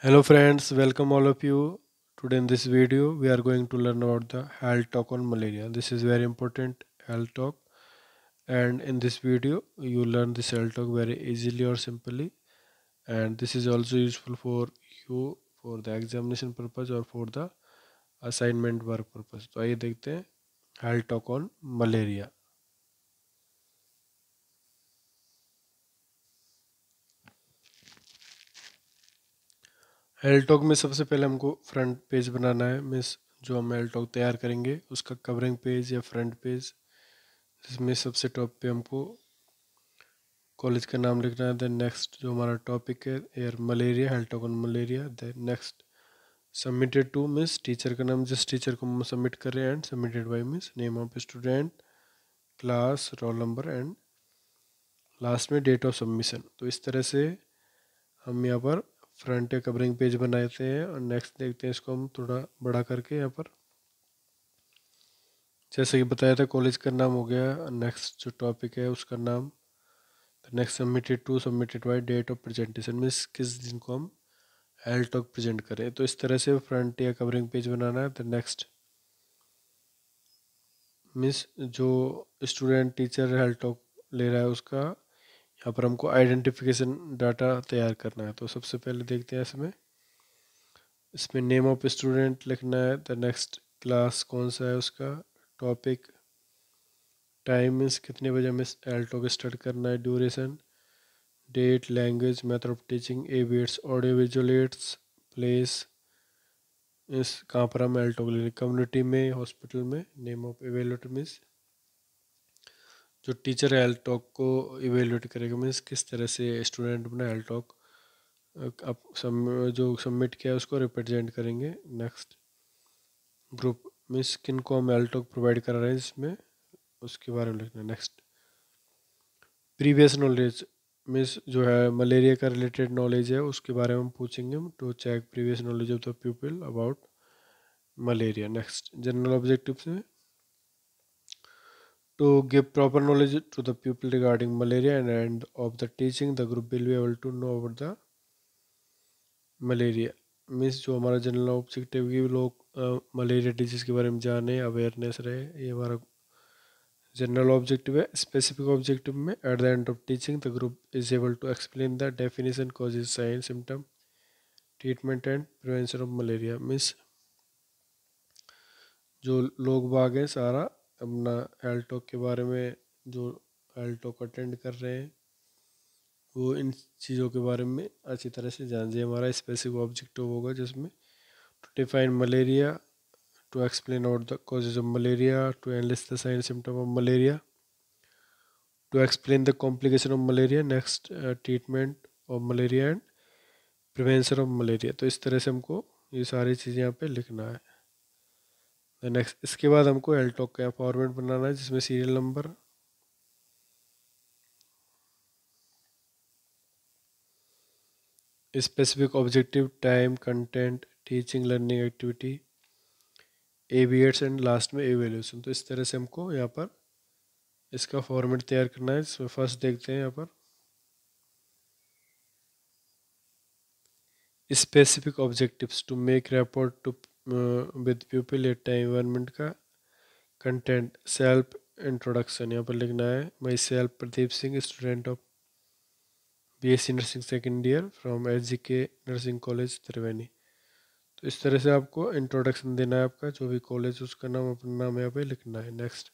Hello friends, welcome all of you. Today in this video we are going to learn about the health talk on malaria. This is very important health talk, and in this video you learn this health talk very easily or simply, and this is also useful for you for the examination purpose or for the assignment work purpose. तो आइए देखते हैं health talk on malaria. Health talk में सबसे पहले हमको front page बनाना है मीन्स जो हम हेल्थ टॉक तैयार करेंगे उसका कवरिंग पेज या फ्रंट पेज, जिसमें सबसे टॉप पे हमको कॉलेज का नाम लिखना है। देन नेक्स्ट जो हमारा टॉपिक है air malaria, health talk on malaria. Then next submitted to means teacher का नाम, जिस टीचर को हम सबमिट कर रहे हैं, and submitted by means name of student, class, roll number and last में डेट ऑफ सबमिशन। तो इस तरह से हम यहाँ पर फ्रंट या कवरिंग पेज बनाते हैं। और नेक्स्ट देखते हैं इसको हम थोड़ा बड़ा करके यहाँ पर, जैसे कि बताया था कॉलेज का नाम हो गया। नेक्स्ट जो टॉपिक है उसका नाम। Next submitted by date of presentation means किस दिन को हम हेल्थ टॉक प्रेजेंट करें। तो इस तरह से फ्रंट या कवरिंग पेज बनाना है। तो नेक्स्ट मीन्स जो स्टूडेंट टीचर हेल्थ टॉक ले रहा है उसका यहाँ पर हमको आइडेंटिफिकेशन डाटा तैयार करना है। तो सबसे पहले देखते हैं इसमें नेम ऑफ स्टूडेंट लिखना है। द नेक्स्ट क्लास कौन सा है उसका, टॉपिक, टाइम मीन्स कितने बजे हमें हेल्थ टॉक स्टार्ट करना है, duration, date, language, method of teaching, AV aids, audio visual aids, place, इस कहाँ पर हम एल्टो ले, कम्युनिटी में, हॉस्पिटल में, नेम ऑफ एवेल्यूएटर मीन्स जो टीचर है एल्टॉक को इवेल्यूएट करेगा मीन्स किस तरह से स्टूडेंट अपना एल्टॉक अब जो सबमिट किया है उसको रिप्रेजेंट करेंगे। नेक्स्ट ग्रुप मीन्स किन को हम एल्टॉक प्रोवाइड कर रहे हैं इसमें, उसके बारे में लिखना है। नेक्स्ट प्रीवियस नॉलेज मीन्स जो है मलेरिया का रिलेटेड नॉलेज है उसके बारे में हम पूछेंगे, to check previous knowledge of the people about malaria. Next general objectives में to give proper knowledge to the people regarding malaria and end of the teaching the group will be able to know about the malaria means जो हमारा general objective कि लोग malaria disease के बारे में जाने, awareness रहे, ये हमारा जनरल ऑब्जेक्टिव है। स्पेसिफिक ऑब्जेक्टिव में at the end of teaching the group is able to explain the definition, causes, sign, symptom, treatment and prevention of malaria means जो लोग बाग हैं सारा अपना हेल्थ टॉक के बारे में, जो हेल्थ टॉक अटेंड कर रहे हैं वो इन चीज़ों के बारे में अच्छी तरह से जान जाए। हमारा स्पेसिफिक ऑब्जेक्टिव होगा जिसमें to define malaria, to explain out the causes of malaria, to analysis the sign symptom of malaria, to explain the complication of malaria, next treatment of malaria and prevention of malaria. तो इस तरह से हमको ये सारी चीज़ें यहाँ पे लिखना है। नेक्स्ट इसके बाद हमको हेल्थ टॉक का फॉर्मेट बनाना है जिसमें serial number, specific objective, time, content, teaching, learning activity, AV aids and last में एवेल्यूशन। तो इस तरह से हमको यहाँ पर इसका फॉर्मेट तैयार करना है। इसमें फर्स्ट देखते हैं यहाँ पर specific objectives to make rapport to with people at time environment का कंटेंट, सेल्फ इंट्रोडक्शन यहाँ पर लिखना है। My self Pradeep Singh, student of BSc nursing second year from SGK nursing college Triveni. तो इस तरह से आपको इंट्रोडक्शन देना है, आपका जो भी कॉलेज उसका नाम, अपना नाम यहाँ पे लिखना है। नेक्स्ट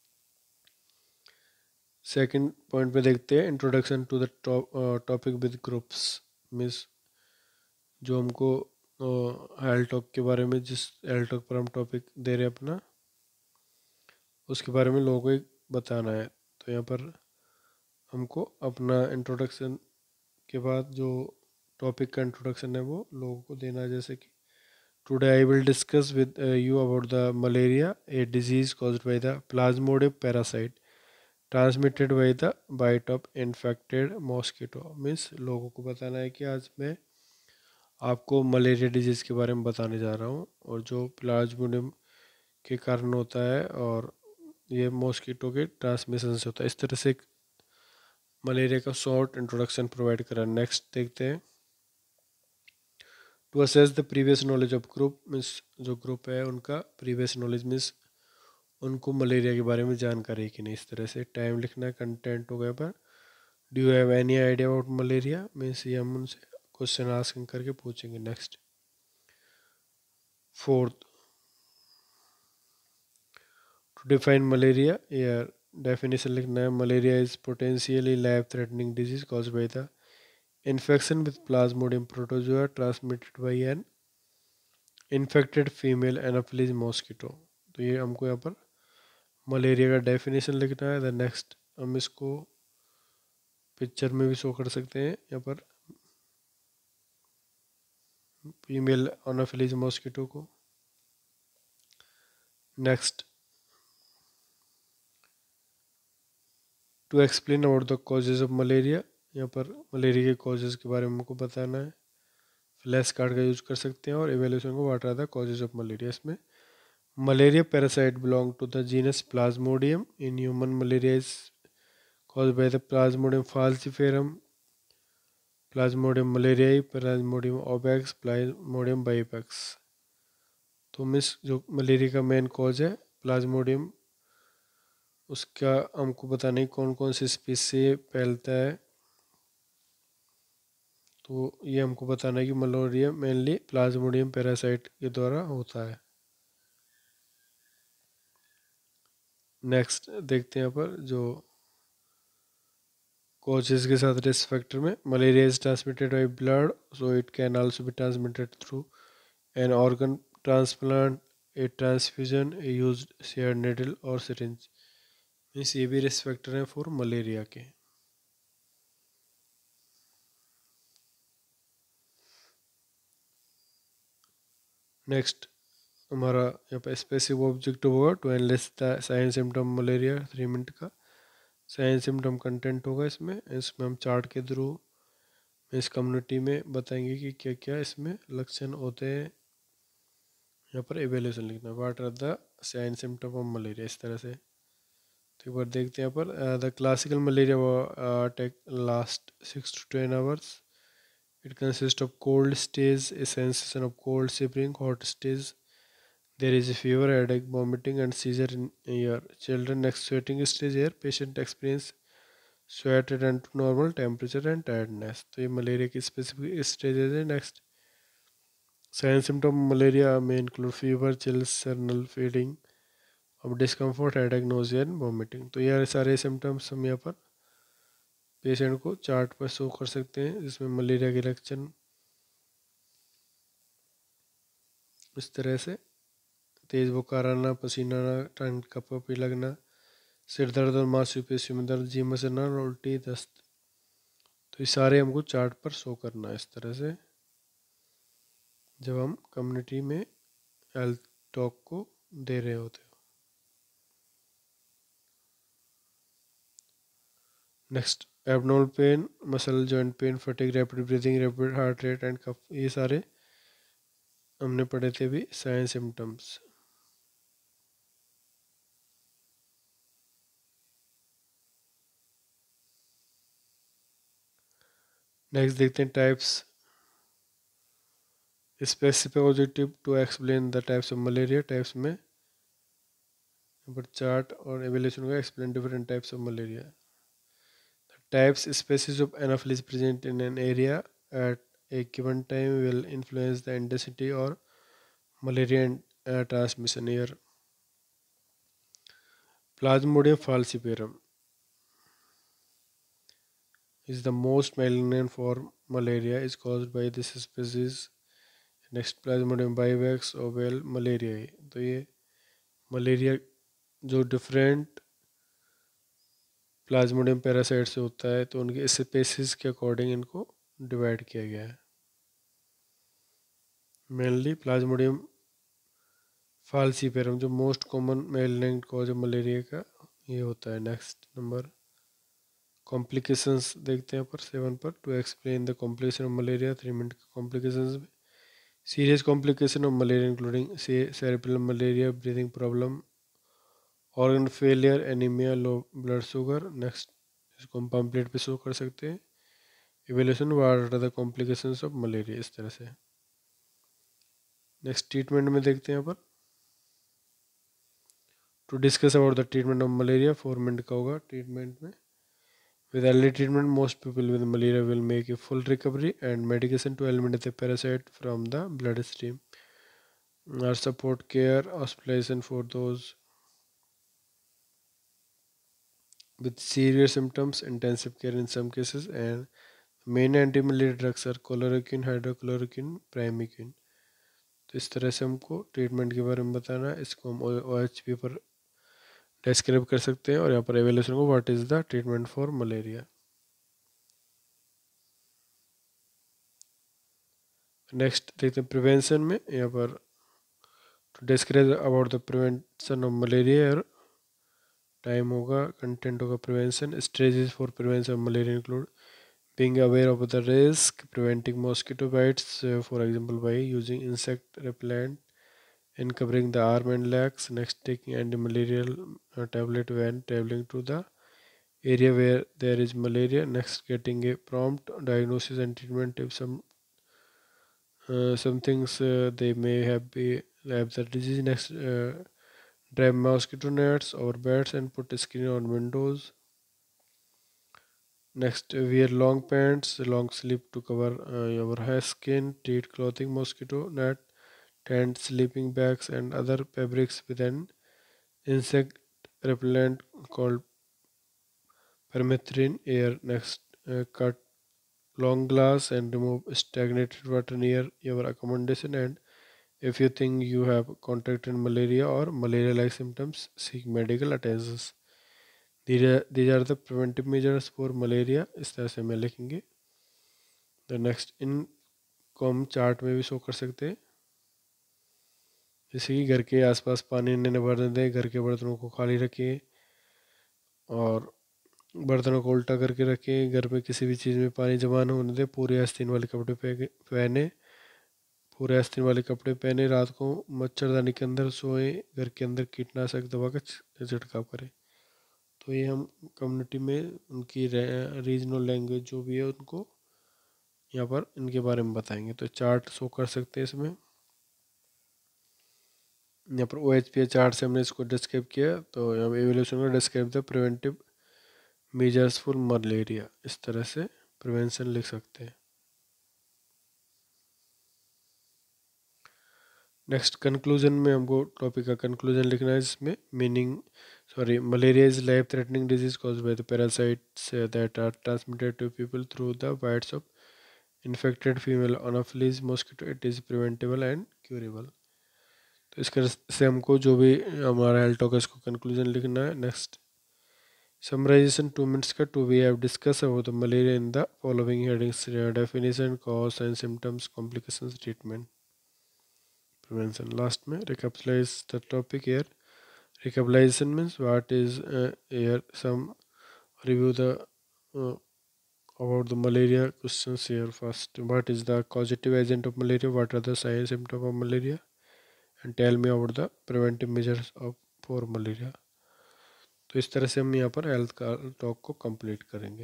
सेकंड पॉइंट पे देखते हैं introduction to the topic with groups means जो हमको हेल्थ टॉक के बारे में, जिस हेल्थ टॉक पर हम टॉपिक दे रहे हैं अपना, उसके बारे में लोगों को बताना है। तो यहाँ पर हमको अपना इंट्रोडक्शन के बाद जो टॉपिक का इंट्रोडक्शन है वो लोगों को देना है, जैसे कि today I will discuss with you about the malaria, a disease caused by the plasmodium parasite transmitted by the bite of infected mosquito. Means लोगों को बताना है कि आज मैं आपको मलेरिया डिजीज़ के बारे में बताने जा रहा हूँ और जो प्लाज्मोडियम के कारण होता है और ये मॉस्किटो के ट्रांसमिशन से होता है। इस तरह से मलेरिया का शॉर्ट इंट्रोडक्शन प्रोवाइड करा। नेक्स्ट देखते हैं to assess the previous knowledge of group means जो ग्रुप है उनका प्रीवियस नॉलेज मीन्स उनको मलेरिया के बारे में जानकारी है कि नहीं, इस तरह से टाइम लिखना है। कंटेंट हो गया पर do you have any idea about malaria means ये हम उनसे क्वेश्चन आस्किंग करके पूछेंगे। Next fourth, to define malaria या डेफिनेशन लिखना है। Malaria is potentially life threatening disease cause by the infection with plasmodium protozoa transmitted by an infected female anopheles mosquito. तो ये हमको यहाँ पर मलेरिया का डेफिनेशन लिखना है। द नेक्स्ट हम इसको पिक्चर में भी शो कर सकते हैं यहाँ पर फीमेल एनाफिलीज मॉस्किटो को। Next, to explain about the causes of malaria, यहाँ पर मलेरिया के कॉजेज के बारे में हमको बताना है। फ्लैश कार्ड का यूज कर सकते हैं और एवेल्यूशन को what are the causes of malaria. इसमें malaria parasite belong to the genus plasmodium. In human malaria is cause by the plasmodium falciparum, plasmodium malariae, plasmodium ओबैक्स, प्लाज्मोडियम बाइपेक्स। तो मिस जो मलेरिया का मेन कॉज है Plasmodium, उसका हमको बताना है कौन कौन सी स्पीसीज से फैलता है। तो ये हमको बताना है कि मलेरिया मेनली प्लाज्मोडियम पैरासाइट के द्वारा होता है। नेक्स्ट देखते हैं यहाँ पर जो कॉजेज के साथ रिस्क फैक्टर में, malaria is transmitted by blood so it can also be transmitted through an organ transplant, a transfusion, a used share needle और सिरिंज। मीन्स ये भी रिस्क फैक्टर हैं फॉर मलेरिया के। नेक्स्ट हमारा यहाँ पर स्पेसिफिक ऑब्जेक्टिव होगा to analyse the sign symptom malaria, 3 minute का साइन सिम्टम कंटेंट होगा इसमें। इसमें हम चार्ट के थ्रू इस कम्युनिटी में बताएंगे कि क्या क्या इसमें लक्षण होते हैं। यहाँ पर एवेल्यूशन लिखना, what are the sign symptom of malaria, इस तरह से। तो एक बार देखते हैं यहाँ पर the classical malaria take last 6 to 10 hours। It consist of cold stage, a sensation of cold shivering, hot stage, there is a fever, headache, vomiting and seizure in your children. Next, sweating stage here, patient experience sweat return to normal temperature and tiredness। तो ये malaria की specific stages है। Next, sign symptom malaria में include fever, chills, general feeling और discomfort, headache, nausea and vomiting. तो ये सारे symptoms हम यहाँ पर पेशेंट को चार्ट पर शो कर सकते हैं, जिसमें मलेरिया के लक्षण इस तरह से तेज़ बुखार आना, पसीना आना, ठंड कपकपी लगना, सिर दर्द और मांसपेशियों में दर्द, जी मचलना और उल्टी, दस्त। तो ये सारे हमको चार्ट पर शो करना है इस तरह से जब हम कम्युनिटी में हेल्थ टॉक को दे रहे होते हो। Next, abnormal pain, muscle joint pain, fatigue, rapid breathing, rapid heart rate and cough, ये सारे हमने पढ़े थे भी साइन सिम्टम्स। नेक्स्ट देखते हैं types, specific objective to explain the types of malaria. Types में यहाँ पर चार्ट और एवेल्यूशन का explain different types of malaria. Types, species of anopheles present in an area at a given time will influence the intensity or malaria transmission. Here, Plasmodium falciparum is the most malignant form. Malaria is caused by this species. Next, Plasmodium vivax ovale malariae. तो ये malaria जो different Plasmodium parasite से होता है, तो उनके species के according इनको डिवाइड किया गया है। मेनली प्लाज्मोडियम फाल्सीपेरम जो most common malignant cause of malaria का ये होता है। नेक्स्ट नंबर, कॉम्प्लिकेशंस देखते हैं पर 7 पर, to explain the complication of malaria, 3 minute के कॉम्प्लिकेशंस में। Serious complication of malaria including cerebral malaria, breathing problem, organ failure, anaemia, low blood sugar. Next, इसको हम पम्पलेट पे शो कर सकते हैं। Evaluation, what are the complications of malaria, इस तरह से। नेक्स्ट ट्रीटमेंट में देखते हैं यहाँ पर, to discuss about the treatment of malaria, 4 minute का होगा ट्रीटमेंट में। With early treatment, most people with malaria will make a full recovery, and medication to eliminate the parasite from the bloodstream or support care hospitalization for those with severe symptoms, intensive care in some cases, and main anti-malaria drugs are chloroquine, hydrochloroquine, primicine. तो इस तरह से हमको treatment के बारे में बताना है। इसको हम OHP पर डिस्क्राइब कर सकते हैं, और यहाँ पर एवेल्यूशन को what is the treatment for malaria. Next देखते हैं प्रिवेंशन में, यहाँ पर to describe about the prevention of malaria, और टाइम होगा, कंटेंट होगा prevention. Strategies for prevention of malaria include being aware of the risk, preventing mosquito bites, for example by using insect repellent, and covering the arm and legs. Next, taking anti-malarial tablet when traveling to the area where there is malaria. Next, getting a prompt diagnosis and treatment if some things they may have the disease. Next, drive mosquito nets over beds and put a screen on windows. Next, wear long pants, long sleeve to cover your hair, skin, treat clothing, mosquito net, tent, sleeping bags, and other fabrics with an insect repellent called permethrin air. Next, cut long glass and remove stagnated water near your accommodation. And if you think you have contracted malaria or malaria-like symptoms, seek medical attention. These are the preventive measures for malaria. इस तरह से हमें लिखेंगे। The next, इनको हम chart में भी show कर सकते हैं, जैसे कि घर के आसपास पानी न भरने दें, घर के बर्तनों को खाली रखें और बर्तनों को उल्टा करके रखें, घर में किसी भी चीज़ में पानी जमा न होने दें, पूरे आस्तीन वाले कपड़े पहने, पूरे आस्तीन वाले कपड़े पहने, रात को मच्छरदानी के अंदर सोएं, घर के अंदर कीटनाशक दवा का छिड़काव करें। तो ये हम कम्युनिटी में उनकी रीजनल लैंग्वेज जो भी है उनको यहाँ पर इनके बारे में बताएंगे। तो चार्ट शो कर सकते हैं इसमें, यहाँ पर OHP चार्ट से हमने इसको डिस्क्राइब किया। तो यहाँ पर एवोल्यूशन का describe the preventive measures for malaria, इस तरह से प्रिवेंशन लिख सकते हैं। नेक्स्ट, कंक्लूजन में हमको टॉपिक का कंक्लूजन लिखना है, जिसमें malaria is life threatening disease caused by the parasites that are transmitted to people through the bites of infected female anopheles mosquito. It is preventable and curable. तो इसके से हमको जो भी हमारा हेल्थ टॉक है इसको कंक्लूजन लिखना है। नेक्स्ट, समराइजेशन 2 मिनट्स का, to we have discuss about the malaria in the following headings: definition, cause and symptoms, complications, treatment, prevention. Last में recapitalize the topic here. Recapitalization means what is here, some review the about the malaria questions here. First, what is the causative agent of malaria, what are the signs symptoms of malaria, and tell me about the preventive measures of for malaria. तो इस तरह से हम यहाँ पर health का talk को complete करेंगे।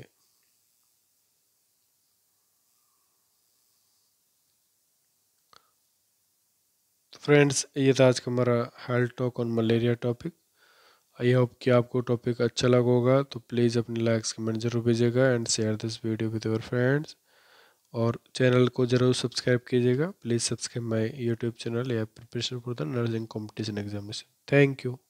तो फ्रेंड्स, ये था आज का हमारा health talk on malaria topic. I hope कि आपको टॉपिक अच्छा लगा होगा। तो प्लीज़ अपने लाइक्स कमेंट जरूर भेजिएगा and share this video with your friends, और चैनल को ज़रूर सब्सक्राइब कीजिएगा। Please subscribe my YouTube channel या preparation for the nursing competition examination. Thank you.